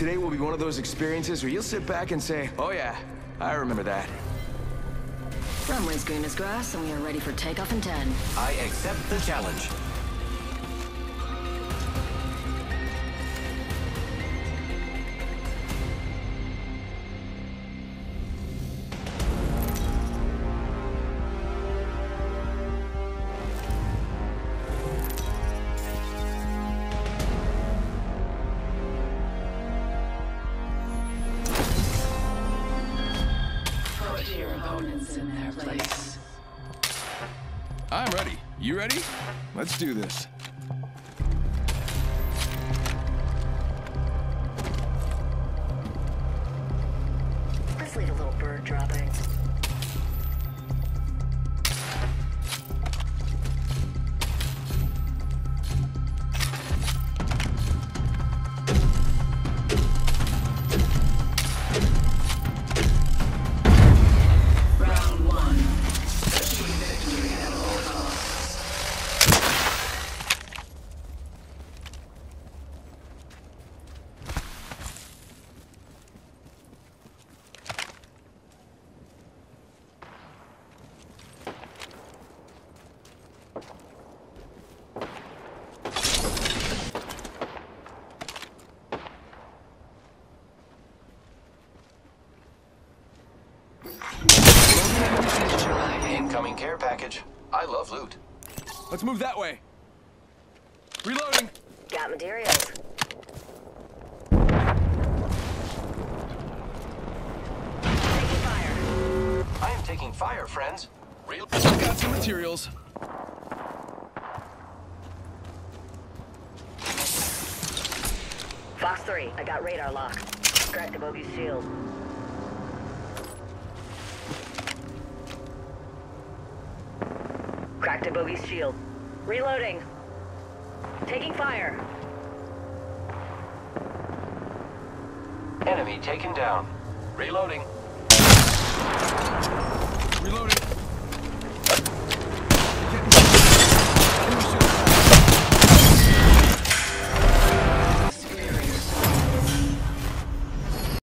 today will be one of those experiences where you'll sit back and say, oh yeah, I remember that. Runway's green as grass, and we are ready for takeoff in 10. I accept the challenge. In their place. I'm ready. You ready? Let's do this. Let's leave a little bird dropping. Incoming care package. I love loot. Let's move that way. Reloading. Got materials. Taking fire. I am taking fire, friends. Got some materials. Fox 3, I got radar lock. Crack the bogey's shield. Cracked a bogey's shield. Reloading. Taking fire. Enemy taken down. Reloading. Reloading.